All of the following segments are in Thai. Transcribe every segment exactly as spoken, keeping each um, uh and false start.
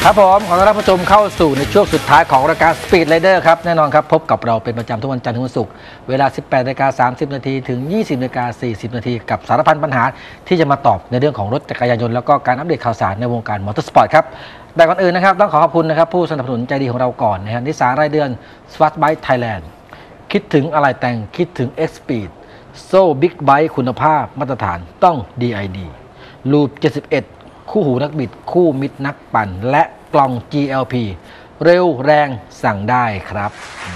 ครับผมขอต้อนรับผู้ชมเข้าสู่ในช่วงสุดท้ายของรายการ Speed Rider ครับแน่นอนครับพบกับเราเป็นประจำทุกวันจันทร์ถึงวันศุกร์เวลา สิบแปดนาฬิกาสามสิบนาทีถึง ยี่สิบนาฬิกาสี่สิบนาทีกับสารพันปัญหาที่จะมาตอบในเรื่องของรถจักรยานยนต์แล้วก็การอัปเดตข่าวสารในวงการมอเตอร์สปอร์ตครับแต่ก่อนอื่นนะครับต้องขอขอบคุณนะครับผู้สนับสนุนใจดีของเราก่อนนะฮะนิสสันรายเดือน Smart Bike Thailand คิดถึงอะไรแต่งคิดถึง X-Speed โซ่บิ๊กไบค์คุณภาพมาตรฐานต้อง ดี ไอ ดี ลูปเจ็ดสิบเอ็ดคู่หูนักบิดคู่มิตรนักปั่นและกล่อง จี แอล พี เร็วแรงสั่งได้ครับ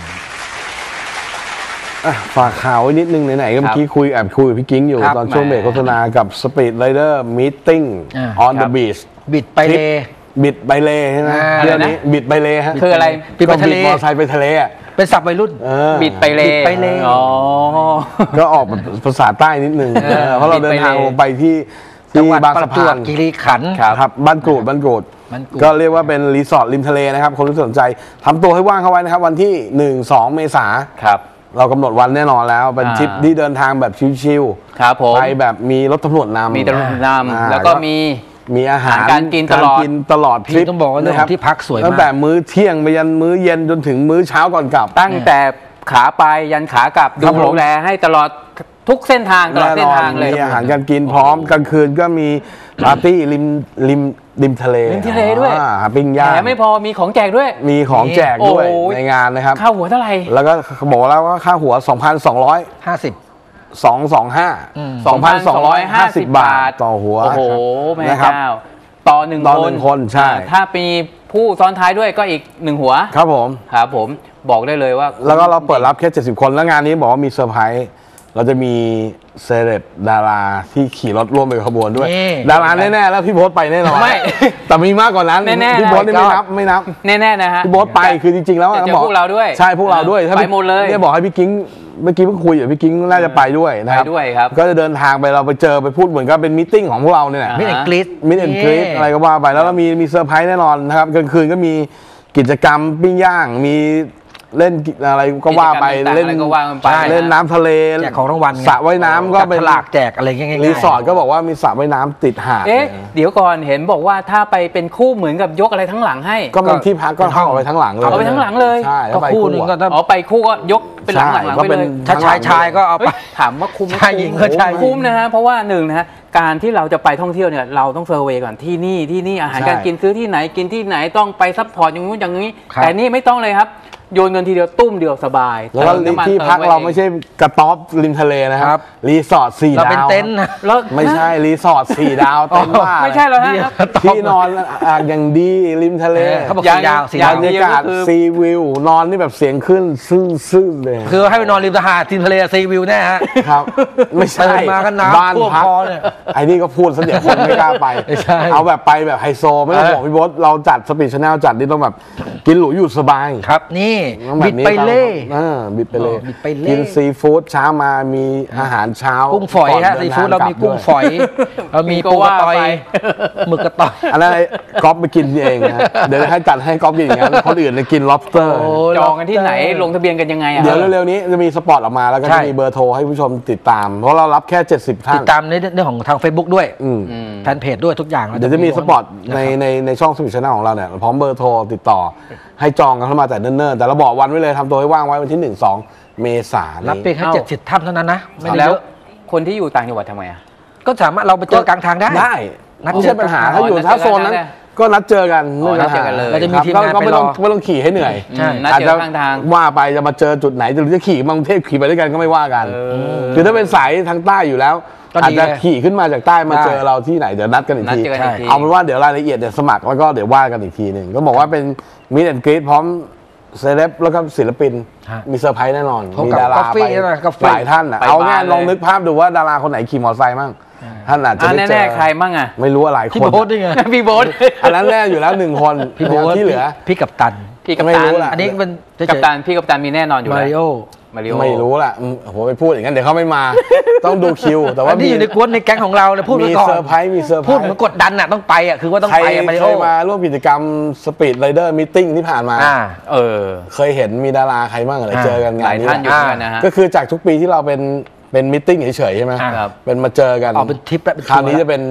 ฝากข่าวไว้นิดนึงไหนๆก็เมื่อกี้คุยแอบคุยกับพี่กิ้งอยู่ตอนช่วงเบรกโฆษณากับ Speed Rider Meeting on the Beach บิดไปเลบิดไปเลใช่ไหมเรื่องนี้บิดไปเลฮะคืออะไรบิดไปทะเลมอเตอร์ไซค์ไปทะเลอ่ะเป็นศัพท์วัยรุ่นบิดไปเลไปเลอ๋อก็ออกภาษาใต้นิดนึงเพราะเราเดินทางลงไปที่ที่บางสะพานคีรีขันธ์ครับบ้านกรูดบ้านกรูดก็เรียกว่าเป็นรีสอร์ทริมทะเลนะครับคนที่สนใจทำตัวให้ว่างเข้าไว้นะครับวันที่ หนึ่งถึงสอง เมษายนครับเรากำหนดวันแน่นอนแล้วเป็นทริปที่เดินทางแบบชิลๆครับผมไปแบบมีรถตำรวจนำมีตำรวจนำแล้วก็มีมีอาหารการกินตลอดตลอดทริปต้องบอกว่าเรื่องที่พักสวยมากตั้งแต่มื้อเที่ยงไปยันมื้อเย็นจนถึงมื้อเช้าก่อนกลับตั้งแต่ขาไปยันขากลับดูแลให้ตลอดทุกเส้นทางตลอดเส้นทางเลยมีอาหารการกินพร้อมกลางคืนก็มีปาร์ตี้ริมริมริมทะเลริมทะเลด้วยปิ้งย่างแถมไม่พอมีของแจกด้วยมีของแจกด้วยในงานนะครับค่าหัวเท่าไหร่แล้วก็บอกแล้วว่าค่าหัว สองพันสองร้อยห้าสิบ สองพันสองร้อยห้าสิบ สองพันสองร้อยห้าสิบบาทต่อหัวโอ้โหแม่เจ้าต่อหนึ่งคนคนใช่ถ้ามีผู้ซ้อนท้ายด้วยก็อีกหนึ่งหัวครับผมครับผมบอกได้เลยว่าแล้วก็เราเปิดรับแค่เจ็ดสิบคนแล้วงานนี้บอกว่ามีเซอร์ไพรส์เราจะมีเซเลบดาราที่ขี่รถร่วมไปขบวนด้วยดาราแน่ๆแล้วพี่โบ๊ทไปแน่นอนไม่แต่มีมากกว่านั้นพี่โบ๊ทไม่นับไม่นับแน่ๆนะฮะพี่โบ๊ทไปคือจริงๆแล้วจะพวกเราด้วยใช่พวกเราด้วยไปหมดเลยเนี่ยบอกให้พี่กิ้งเมื่อกี้เพิ่งคุยอยู่พี่กิ้งน่าจะไปด้วยนะครับไปด้วยครับก็จะเดินทางไปเราไปเจอไปพูดเหมือนกับเป็นมีตติ้งของพวกเราเนี่ยมิดแอนด์กรีดมิดแอนด์กรีดอะไรก็ว่าไปแล้วเรามีมีเซอร์ไพรส์แน่นอนนะครับกลางคืนก็มีกิจกรรมปิ้งย่างมีเล่นอะไรก็ว่าไปเล่นเล่นน้ำทะเลแจกของรางวัลสระว่ายน้ำก็เป็นหลากแจกอะไรเงี้ยรีสอร์ทก็บอกว่ามีสระว่ายน้ำติดหาดเอ๊ะเดี๋ยวก่อนเห็นบอกว่าถ้าไปเป็นคู่เหมือนกับยกอะไรทั้งหลังให้ก็เป็นที่พักก็เข้าไปทั้งหลังเลยเอาไปทั้งหลังเลยใช่ก็คู่นึงก็อ๋อไปคู่ก็ยกเป็นหลังหลังไปเลยถ้าชายชายก็เอาไปถามว่าคุ้มชายหญิงก็ชายคุ้มนะฮะเพราะว่าหนึ่งนะฮะการที่เราจะไปท่องเที่ยวเนี่ยเราต้องเซอร์เวย์ก่อนที่นี่ที่นี่อาหารการกินซื้อที่ไหนกินที่ไหนต้องไปซัพพอร์ตอย่างนู้นอย่างนี้แต่นี่ไม่ต้องเลยครับโยนเงินทีเดียวตุ้มเดียวสบายแล้วที่พักเราไม่ใช่กระต๊อบริมทะเลนะครับรีสอร์ทสี่ดาวเราเป็นเต็นท์นะไม่ใช่รีสอร์ทสี่ดาวเต็นท์ว่าไม่ใช่แล้วฮะที่นอนอย่างดีริมทะเลเขาบอกสี่ดาวสี่ดาวบรรยากาศซีวิวนอนนี่แบบเสียงขึ้นซึ้งซึ้งเลยคือให้ไปนอนริมหาดริมทะเลซีวิวแน่ฮะครับไม่ใช่มากันน้ำบ้านพักไอ้นี่ก็พูดซะเดี๋ยวคนไม่กล้าไปเอาแบบไปแบบไฮโซไม่ต้องบอกพี่บอสเราจัดสปีดชาแนลจัดนี่ต้องแบบกินหรูอยู่สบายครับนี่บิดไปเล่บิดไปเล่กินซีฟู้ดเช้ามามีอาหารเช้ากุ้งฝอยฮะซีฟู้ดเรามีกุ้งฝอยเรามีปูกระต่อยหมึกกระต่อยอันนั้นก๊อฟไปกินเองนะเดี๋ยวให้จัดให้ก๊อฟกินอย่างนั้นคนอื่นจะกิน lobster จองกันที่ไหนลงทะเบียนกันยังไงอ่ะเดี๋ยวเร็วๆนี้จะมีสปอตออกมาแล้วก็จะมีเบอร์โทรให้ผู้ชมติดตามเพราะเรารับแค่เจ็ดสิบท่านติดตามในเรื่องของทาง Facebook ด้วยแฟนเพจด้วยทุกอย่างเดี๋ยวจะมีสปอตในในในช่องสปีดชาแนลของเราเนี่ยพร้อมเบอร์โทรติดต่อให้จองกันเข้ามาแต่เนิ่นๆแต่เราบอกวันไว้เลยทำตัวให้ว่างไว้วันที่หนึ่งสองเมษายนรับเพียงแค่เจ็ดสิบท่านเท่านั้นนะไม่แล้วคนที่อยู่ต่างจังหวัดทำไมอ่ะก็สามารถเราไปเจอกลางทางได้ได้ไม่ใช่ปัญหาถ้าอยู่ถ้าโซนนั้นก็นัดเจอกันนัดเจอกันเลยเราจะมีทีมงานก็ไม่ต้องไม่ต้องขี่ให้เหนื่อยอาจจะว่าไปจะมาเจอจุดไหนจะจะขี่มากรุงเทพขี่ไปด้วยกันก็ไม่ว่ากันคือถ้าเป็นสายทางใต้อยู่แล้วอาจจะขี่ขึ้นมาจากใต้มาเจอเราที่ไหนเดี๋ยวนัดกันอีกทีเอาเป็นว่าเดี๋ยวรายละเอียดเดี๋ยวสมัครแล้วก็เดี๋ยวว่ากันอีกทีหนึ่งก็บอกว่าเป็นมิดแอนด์กรีดพร้อมเซเลบแล้วก็ศิลปินมีเซอร์ไพรส์แน่นอนมีดาราไปหลายท่านอ่ะเอาง่ายลองนึกภาพดูว่าดาราคนไหนขี่มอเตอร์ไซค์มั่งท่านอาจจะไม่เจอใครมั่งอ่ะไม่รู้อะไรคนพี่โบ๊ทนี่ไงพี่โบ๊ทอันนั้นแน่อยู่แล้วหนึ่งคนพี่โบ๊ทที่เหลือพี่กัปตันพี่กัปตันอันนี้เป็นกัปตันพี่กัปตันมีแน่นอนอยู่มาริโอไม่รู้ล่ะผมไปพูดอย่างนั้นเดี๋ยวเขาไม่มาต้องดูคิวแต่ว่านี่อยู่ในกวนในแก๊งของเราเลยพูดมีเซอร์ไพรส์มีเซอร์ไพรส์พูดเหมือนกดดันอ่ะต้องไปอ่ะคือว่าต้องไปมาริโอมาร่วมกิจกรรมสปีดไรเดอร์มีตติ้งที่ผ่านมาเออเคยเห็นมีดาราใครบ้างอะไรเจอกันงานนี้นะฮะก็คือจากทุกปีที่เราเป็นเป็นมีตติ้งเฉยๆใช่ไหมเป็นมาเจอกันอ๋อเป็นทริปคราวนี้จะเป็น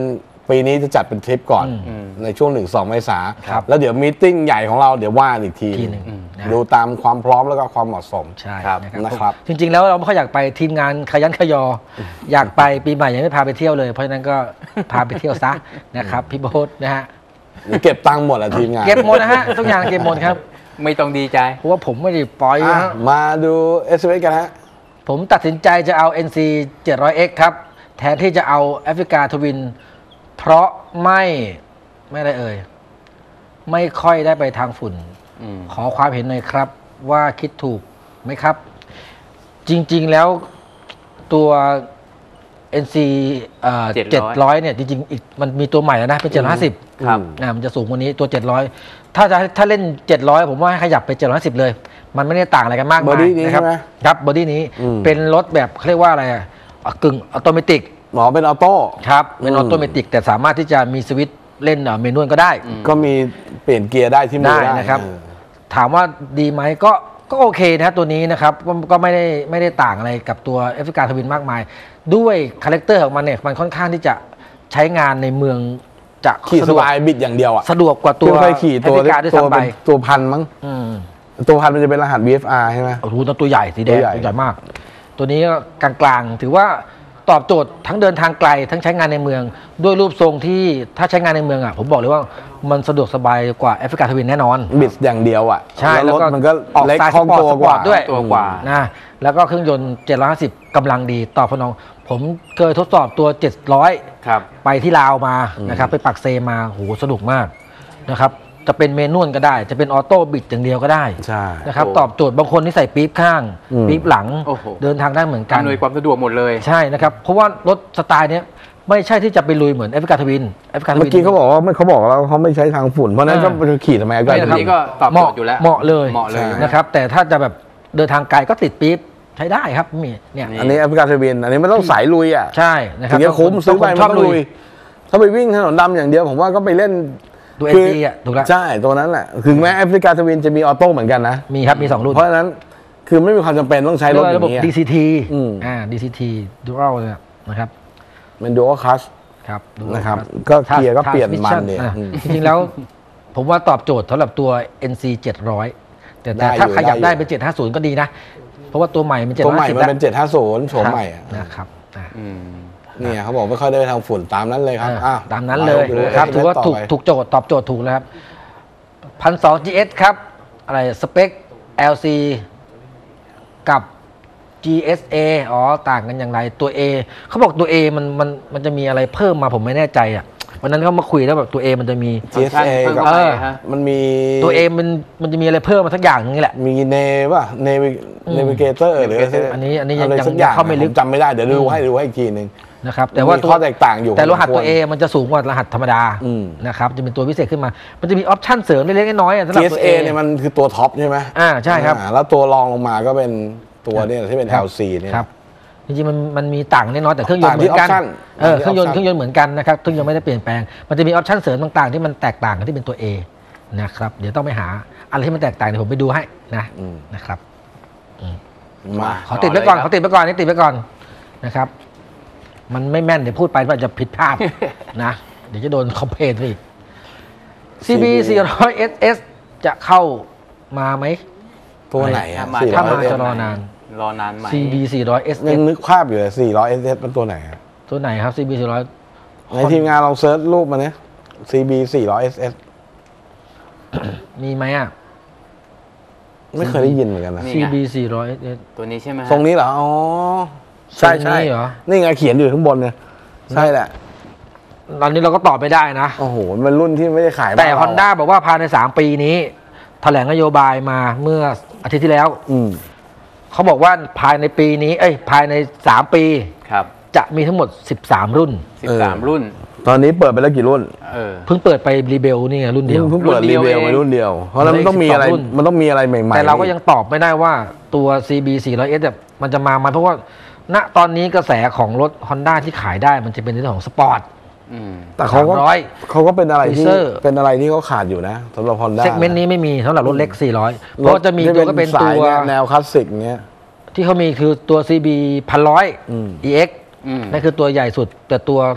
ปีนี้จะจัดเป็นทริปก่อนอืมในช่วงหนึ่งสองเมษาครับแล้วเดี๋ยวมีตติ้งใหญ่ของเราเดี๋ยวว่าอีกทีทีหนึ่งนะดูตามความพร้อมแล้วก็ความเหมาะสมใช่ครับนะครับจริง ๆ แล้วเราไม่ค่อยอยากไปทีมงานขยันขยอ อยากไปปีใหม่ยังไม่พาไปเที่ยวเลย เพราะฉะนั้นก็ พาไปเที่ยวซะนะครับพี่โบ๊ทนะฮะเก็บตังค์หมดแหละทีมงานเก็บหมดนะฮะทุกอย่างเก็บหมดครับไม่ต้องดีใจเพราะว่าผมไม่ได้ปล่อยอ่ะนะฮะมาดู เอส เอส กันฮะผมตัดสินใจจะเอา เอ็น ซี เจ็ดร้อยเอ็กซ์ ครับ แทนที่จะเอาแอฟริกาทวิน เพราะไม่ไม่ได้เอ่ย ไม่ค่อยได้ไปทางฝุ่นอืมขอความเห็นหน่อยครับ ว่าคิดถูกไหมครับ จริงๆแล้วตัว เอ็น ซี เอ่อเจ็ดร้อยเจ็ดร้อยเนี่ยจริงๆอีกมันมีตัวใหม่แล้วนะเป็นเจ็ดร้อยห้าสิบครับนะมันจะสูงกว่านี้ตัว เจ็ดร้อย ถ้าจะถ้าเล่น เจ็ดร้อย ผมว่าให้ขยับไป เจ็ดร้อยห้าสิบ เลย มันไม่ได้ต่างอะไรกันมากมาย Body นี้นะครับใช่ไหมครับบอดี้นี้อืมเป็นรถแบบเขาเรียกว่าอะไรอะอ่ะกึ่งอัตโนมัติหมอเป็นออโต้ครับเป็นอือมอโตเมติกแต่สามารถที่จะมีสวิตช์เล่นเอ่อเมนูก็ได้ก็มีเปลี่ยนเกียร์ได้ที่มือได้ได้นะครับเออถามว่าดีไหมก็ก็โอเคนะครับตัวนี้นะครับก็ก็ไม่ได้ไม่ได้ต่างอะไรกับตัวแอฟริกาทวินมากมาย ด้วยคาแรคเตอร์ของมันเนี่ยมันค่อนข้างที่จะใช้งานในเมืองจะขี่สสะดวกบายบิดอย่างเดียวอ่ะสะดวกกว่าตัวที่เคยขี่แอตัวฟริกาด้วยตัวซ้ำไปเป็นตัวพันมั้งอืมตัวพันมันจะเป็นรหัส วี เอฟ อาร์ ใช่ไหมโอ้โหตัวใหญ่สีแดงตัวใหญ่ตัวใหญ่มาก ตัวนี้ก็กลางๆ ถือว่าตอบโจทย์ทั้งเดินทางไกลทั้งใช้งานในเมือง ด้วยรูปทรงที่ถ้าใช้งานในเมืองอ่ะผมบอกเลยว่ามันสะดวกสบายกว่าแอฟริกาทวินแน่นอนบิดอย่างเดียวอ่ะใช่แล้วรถแล้วก็มันก็ออกเล็กสไตล์คล่องตัวสปอร์ตกว่าด้วยตัวกว่านะแล้วก็เครื่องยนต์เจ็ดร้อยห้าสิบกำลังดีตอบสนอง ผมเคยทดสอบตัวเจ็ดร้อยครับไปที่ลาวมานะครับไปปักเซมาโหสนุกมากนะครับจะเป็นเมนวลก็ได้ จะเป็นออโต้บิดอย่างเดียวก็ได้ใช่นะครับโอ้ตอบโจทย์บางคนที่ใส่ปี๊บข้างอืมปี๊บหลังโอ้โหเดินทางได้เหมือนกันอำนวยความสะดวกหมดเลยใช่นะครับ เพราะว่ารถสไตล์เนี้ยไม่ใช่ที่จะไปลุยเหมือนแอฟริกาทวินแอฟริกาทวินเมื่อกี้เขาบอกว่าไม่เขาบอกแล้วเขาไม่ใช้ทางฝุ่น เพราะฉะนั้นอ่าก็จะขี่ทำไมก็ไม่อันนะครับนี้ก็ตอบโจทย์อยู่แล้วเหมาะเลยเหมาะเลยใช่นะครับ แต่ถ้าจะแบบเดินทางไกลก็ติดปี๊บใช้ได้ครับมีเนี่ยนี่อันนี้แอฟริกาทวินอันนี้ไม่ต้องสายลุยอ่ะใช่นะคถึรับงจะคุ้มซื้อไปชไม่อบต้องลุลุยย ถ้าไปวิ่งถนนดำอย่างเดียวผมว่าก็ไปเล่นดูคืเอ จีอ่ะถูกแล้วใช่ตัวนั้นแหละถึงแม้แอฟริกาทวินจะมีออโต้เหมือนกันนะมีครับมีสองรุ่นเพราะฉะนั้นคือไม่มีความจำเป็นต้องใช้รถอระย่าบบงนี้ดี ซี ทีอืมอ่า ดี ซี ที Dual เนี่ยนะครับมันดูว่าคัสครับ Dual นะครับครับก็เกียร์ก็เปลี่ยนมัน Transmission เนี่ยอ่ะอืมจริงๆแล้ว ผมว่าตอบโจทย์สำหรับตัว เอ็น ซี เจ็ดร้อย แต่แต่ได้อยู่ถ้าขยับได้ได้อยู่เป็น เจ็ดห้าศูนย์ ก็ดีนะ เพราะว่าตัวใหม่มันตัวใหม่เจ็ดมันร้อยห้าสิบเป็นเจ็ดห้าศูนย์โฉมใหม่อะนะครับอ่ะอืมเนี่ยเขาบอกไม่ค่อยได้ไปทางฝุ่นตามนั้นเลยครับอ่ะอ้าวตามนั้นเลยดูนะครับเอสถือว่าต่ถูกไปถูกโจทย์ตอบโจทย์ถูกแล้วครับพันสองจีเอสครับ อะไรสเปค แอล ซี กับ จี เอส เอ อ๋อ ต่างกันอย่างไร ตัว A เขาบอกตัว A มันมันมันจะมีอะไรเพิ่มมาผมไม่แน่ใจอ่ะวันนั้นเขามาคุยแล้วแบบตัว A มันจะมีจี เอส เอเพิ่มกับเข้าไปเออฮะมันมีตัว A มันมันจะมีอะไรเพิ่มมาสักอย่างนึงนี่แหละมีเนป่ะเนวิอืมเนวิเกเตอร์หรืออะไรสักอันนี้อันนี้ยังอะไรยังสักอย่างเข้าไม่ลึกผจำไม่ได้เดี๋ยวดูให้ดูให้อีกทีหนึ่งนะครับแต่ว่ามีตัวข้อแตกต่างอยู่แต่รหัสพอสมควตัว A มันจะสูงกว่ารหัสธรรมดาอืมนะครับจะเป็นตัวพิเศษขึ้นมา มันจะมีออปชั่นเสริมเล็กๆน้อยๆอ่ะสำหรับจี เอสตัวเอ A เนี่ยมันคือตัวท็อปใช่ไหมอ่าใช่ครับอ่าแล้วตัวรองลงมาก็เป็นตัวเนี่ยที่เป็นครับแอล ซี เนี่ยครับจริงๆมันมันมีต่างเล็กน้อยแต่เครื่องยนต่างต์เหที่มือนกัน option เออต่างที่เครื่องยนต์ option เครื่องยนต์เหมือนกันนะครับเครื่องยนต์ไม่ได้เปลี่ยนแปลงมันจะมีออปชั่นเสริมต่างๆ ที่มันแตกต่างกันที่เป็นตัว A นะครับเดี๋ยวต้องไปหาอะไรที่มันแตกต่างเดี๋ยวผมไปดูให้นะอืมนะครับมาขอติดไว้ก่อนขอติดไว้ก่อนนี่ติดไว้ก่อนนะครับ มันไม่แม่นเดี๋ยวพูดไปมันจะผิดพลาด นะเดี๋ยวจะโดนคอมเพลนอีก ซี บี สี่ร้อย เอส เอส จะเข้ามาไหมตัวไหนอะถ้ามาสี่ถ้าร้อยมาเอสจะรอนานรอนานไหมซี บี สี่ร้อย เอส เอยังสนึกภาพอยู่เลยสี่ร้อยเอสเอสเป็นตัวไหนอะตัวไหนครับ ซี บี สี่ร้อยในทีมงานลองเซิร์ชรูปมาเนี่ย ซี บี สี่ร้อยเอสเอสมีไหมอ่ะไม่เคยได้ยินเหมือนกันนะนี่ซี บี สี่ร้อย เอส เอสตัวนี้ใช่ไหมฮะทรงนี้เหรอ อ๋อ ใช่ใช่ทรงนี้เหรอนี่ไงเขียนอยู่ข้างบนเนี่ย ใช่แหละตอนนี้เราก็ตอบไม่ได้นะโอ้โห มันรุ่นที่ไม่ได้ขายแต่บ้านเรา Honda บอกว่าภายใน สาม ปีนี้ แถลงนโยบายมาเมื่ออาทิตย์ที่แล้วอืมเขาบอกว่าภายในปีนี้ เอ้ย ภายใน สาม ปีครับจะมีทั้งหมด สิบสาม รุ่นสิบสามรุ่นตอนนี้เปิดไปแล้วกี่รุ่นเออเพิ่งเปิดไปรีเบลนี่ไงรุ่นเดียวเพิ่งเปิดรุ่นเดีรียวเวลเองมารุ่นเดียว เพราะฉะนั้นมันต้องมีอะไรรุ่นมันต้องมีอะไรใหม่ๆแต่เราก็ยังตอบไม่ได้ว่าตัว ซี บี สี่ร้อย เอส แบบมันจะมาไหมเพราะว่า ณ ตอนนี้กระแสของรถ Honda ที่ขายได้มันจะเป็นในเรื่องของสปอร์ตอืมแต่เขาก็สามร้อยเขาก็เป็นอะไรที่ Cruiser เป็นอะไรที่เขาขาดอยู่นะสำหรับฮอนด้าเซกเมนต์นี้ไม่มีสำหรับรถเล็ก สี่ร้อย เพราะจะมีตัวก็เป็นสาตัยว แนวคลาสสิกเงี้ยที่เขามีคือตัว ซี บี หนึ่งพันอืมอี เอ็กซ์อืมนั่นคือตัวใหญ่สุด แต่ตัว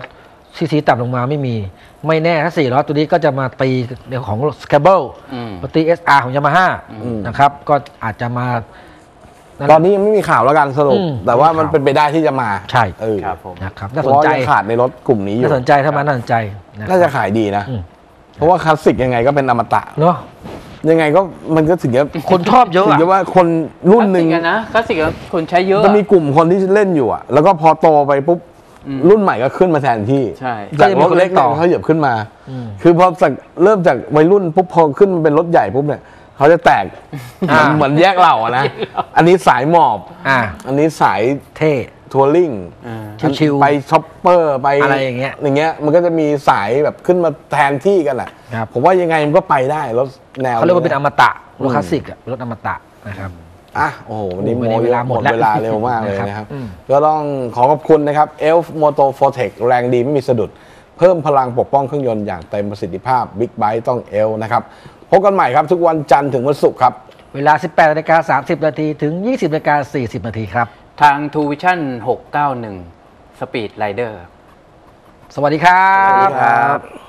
ซีซีต่ำลงมาไม่มีไม่แน่ถ้าสี่ร้อยตัวนี้ก็จะมาตีเรื่องของ Scrabble มาตี เอส อาร์ ของ Yamaha นะครับก็อาจจะมาตอนนี้ยังไม่มีข่าวแล้วกันสรุปแต่ว่ามันเป็นไปได้ที่จะมาใช่ครับผมนะครับน่าสนใจขาดในรถกลุ่มนี้อยู่น่าสนใจถ้ามันน่าสนใจน่าจะขายดีนะเพราะว่าคลาสสิกยังไงก็เป็นอมตะเนาะยังไงก็มันก็ถึงจะคนชอบเยอะถึงจะว่าคนรุ่นหนึ่งนะคลาสสิกคนใช้เยอะจะมีกลุ่มคนที่เล่นอยู่อ่ะแล้วก็พอโตไปปุ๊บรุ่นใหม่ก็ขึ้นมาแทนที่จากรถเล็กต่อเขาเหยียบขึ้นมาคือพอจากเริ่มจากวัยรุ่นปุ๊บพอขึ้นเป็นรถใหญ่ปุ๊บเนี่ยเขาจะแตกเหมือนแยกเหล่านะอันนี้สายหมอบอันนี้สายเท่ทัวริงชิวๆไปช็อปเปอร์ไปอะไรอย่างเงี้ยอย่างเงี้ยมันก็จะมีสายแบบขึ้นมาแทนที่กันแหละผมว่ายังไงมันก็ไปได้รถแนวเขาเรียกว่าเป็นอมตะรถคลาสสิกอะรถอมตะนะครับอ่ะโอ้โหวันนี้หมดเวลาหมดเวลาเร็วมากเลยนะครับก็ต้องขอขอบคุณนะครับ เอลฟ์ Moto Fortec แรงดีไม่มีสะดุดเพิ่มพลังปกป้องเครื่องยนต์อย่างเต็มประสิทธิภาพ Big Bike ต้อง เอลฟ์ นะครับพบกันใหม่ครับทุกวันจันทร์ถึงวันศุกร์ครับเวลา สิบแปดนาฬิกาสามสิบนาทีถึง ยี่สิบนาฬิกาสี่สิบนาทีครับทาง ทู วิชั่น หกเก้าหนึ่ง Speed Rider สวัสดีครับสวัสดีครับ